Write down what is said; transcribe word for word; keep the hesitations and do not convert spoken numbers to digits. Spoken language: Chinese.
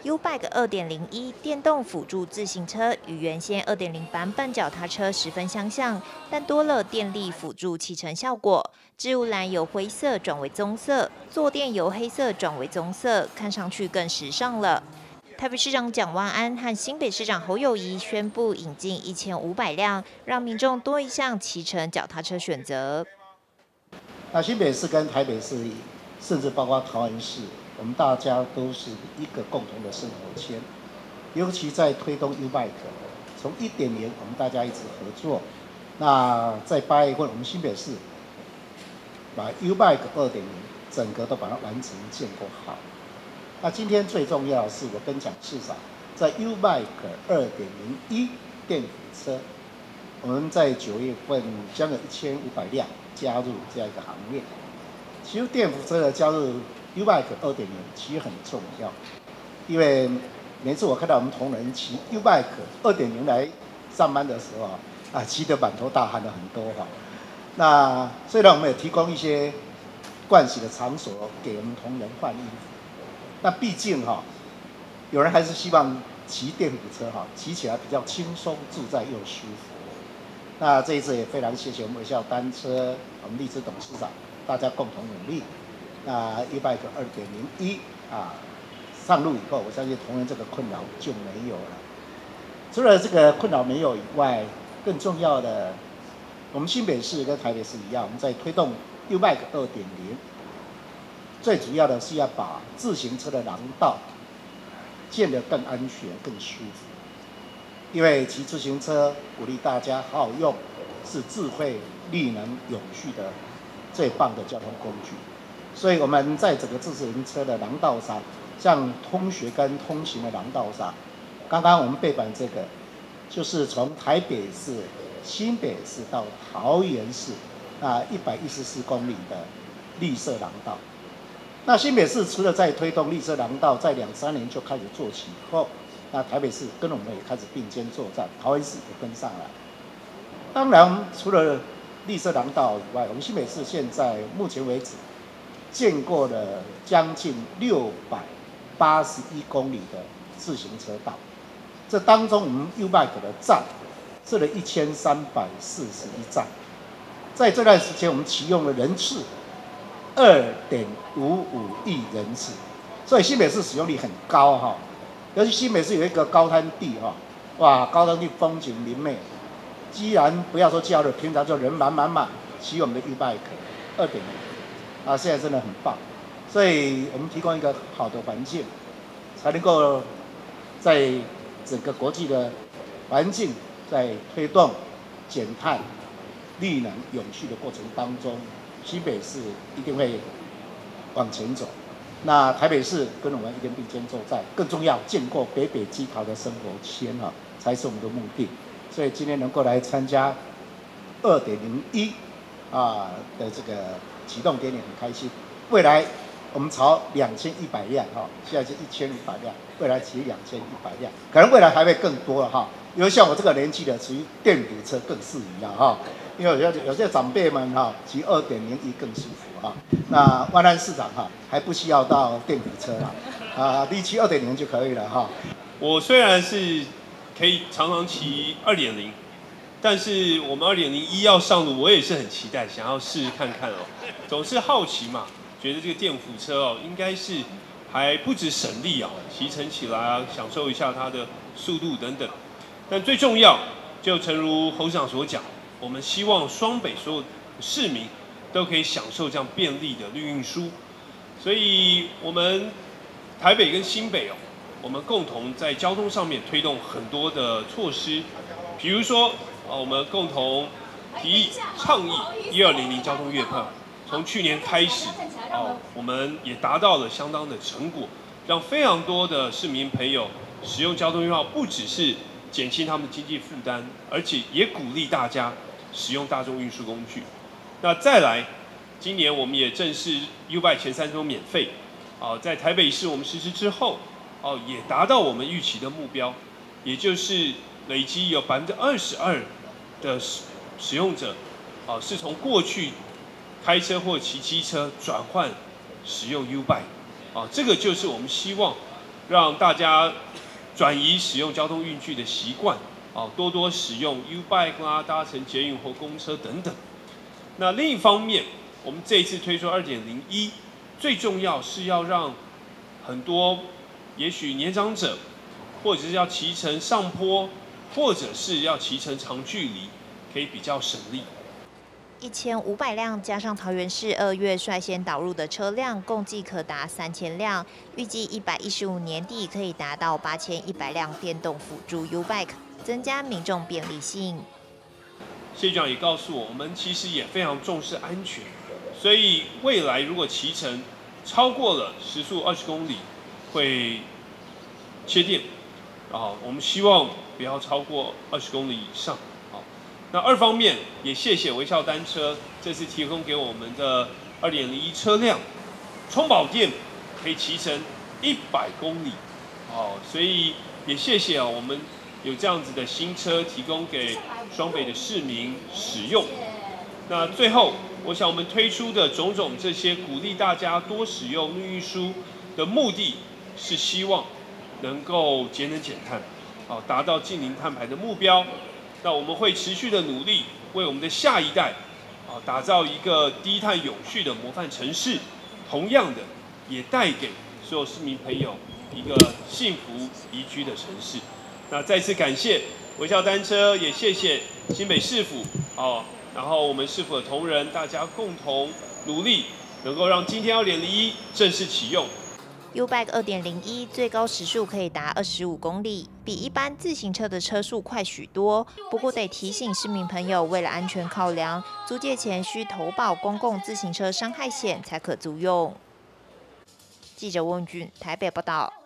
U-Bike 二点零一电动辅助自行车与原先二点零版本脚踏车十分相像，但多了电力辅助骑乘效果。置物栏由灰色转为棕色，坐垫由黑色转为棕色，看上去更时尚了。台北市长蒋万安和新北市长侯友宜宣布引进一千五百辆，让民众多一项骑乘脚踏车选择。 那新北市跟台北市，甚至包括桃园市，我们大家都是一个共同的生活圈。尤其在推动 U-Bike， 从一点零我们大家一直合作。那在八月份，我们新北市把 U-Bike 二点零整个都把它完成建构好。那今天最重要的是，我跟蒋市长在 U-Bike 二点零一电辅车，我们在九月份将有一千五百辆加入这样一个行列。其实电辅车的加入 U-Bike 二点零其实很重要，因为每次我看到我们同仁骑 U-Bike 二点零来上班的时候啊，骑得满头大汗的很多哈。那虽然我们也提供一些盥洗的场所给我们同仁换衣服，那毕竟哈，有人还是希望骑电辅车哈，骑起来比较轻松自在又舒服。那这一次也非常谢谢我们微笑单车，我们荔枝董事长，大家共同努力。那 U-Bike 二点零一啊上路以后，我相信同仁这个困扰就没有了。除了这个困扰没有以外，更重要的，我们新北市跟台北市一样，我们在推动 U-Bike 二点零，最主要的是要把自行车的廊道建得更安全、更舒服。因为骑自行车鼓励大家好好用，是智慧、绿能、永续的最棒的交通工具。所以我们在整个自行车的廊道上，像通学跟通行的廊道上，刚刚我们背板这个，就是从台北市、新北市到桃园市啊一百一十四公里的绿色廊道。那新北市除了在推动绿色廊道，在两三年就开始做起以后，那台北市跟我们也开始并肩作战，桃园市也跟上来。当然，除了绿色廊道以外，我们新北市现在目前为止建过了将近六百八十一公里的自行车道，这当中我们 U-Bike 的站设了一千三百四十一站。在这段时间，我们启用了人次二点五五亿人次，所以新北市使用率很高哈。尤其新北市有一个高滩地哈，哇，高滩地风景明媚，既然不要说假日，平常就人满满满，骑我们的 U-Bike 二点零啊，现在真的很棒，所以我们提供一个好的环境，才能够在整个国际的环境在推动减碳、绿能、永续的过程当中，新北市一定会往前走。那台北市跟我们一边并肩作战，更重要，建构北北基桃的生活圈哈，才是我们的目的。所以今天能够来参加二点零一啊的这个启动典礼，很开心。未来我们朝两千一百辆哈，现在是一千五百辆，未来骑两千一百辆，可能未来还会更多了哈。因为像我这个年纪的，骑电辅车更适宜了哈。因为有些有些长辈们哈，骑二点零一更舒服哈。那万安市长哈，还不需要到电辅车了，啊，你骑二点零就可以了哈。 我虽然是可以常常骑二点零，但是我们二点零一要上路，我也是很期待，想要试试看看哦。总是好奇嘛，觉得这个电辅车哦，应该是还不止省力啊，骑乘起来啊，享受一下它的速度等等。但最重要，就诚如侯市长所讲，我们希望双北所有市民都可以享受这样便利的绿运输。所以，我们台北跟新北哦，我们共同在交通上面推动很多的措施，比如说，啊，我们共同提议倡议一二零零交通月票，从去年开始，哦，我们也达到了相当的成果，让非常多的市民朋友使用交通月票，不只是减轻他们的经济负担，而且也鼓励大家使用大众运输工具。那再来，今年我们也正式 U-Bike 前三周免费，啊，在台北市我们实施之后，哦，也达到我们预期的目标，也就是累积有百分之二十二的使使用者，啊，是从过去开车或骑机车转换使用 U-Bike，啊，这个就是我们希望让大家转移使用交通运具的习惯，哦，多多使用 U-Bike 啦，搭乘捷运或公车等等。那另一方面，我们这一次推出 二点零一， 最重要是要让很多也许年长者，或者是要骑乘上坡，或者是要骑乘长距离，可以比较省力。 一千五百辆加上桃园市二月率先导入的车辆，共计可达三千辆。预计一百一十五年底可以达到八千一百辆电动辅助 U-Bike， 增加民众便利性。 谢局长也告诉我，我们其实也非常重视安全，所以未来如果骑乘超过了时速二十公里，会切电。啊，我们希望不要超过二十公里以上。那二方面也谢谢微笑单车这次提供给我们的 二点零一 车辆，充饱电可以骑乘一百公里，哦，所以也谢谢啊，我们有这样子的新车提供给双北的市民使用。那最后，我想我们推出的种种这些鼓励大家多使用绿运输的目的，是希望能够节能减碳，哦，达到净零碳排的目标。那我们会持续的努力，为我们的下一代，啊，打造一个低碳永续的模范城市。同样的，也带给所有市民朋友一个幸福宜居的城市。那再次感谢微笑单车，也谢谢新北市府，哦，然后我们市府的同仁，大家共同努力，能够让今天 二点零一 正式启用。 U-Bike 二点零一 最高时速可以达二十五公里，比一般自行车的车速快许多。不过得提醒市民朋友，为了安全考量，租借前需投保公共自行车伤害险才可租用。记者温俊台北报道。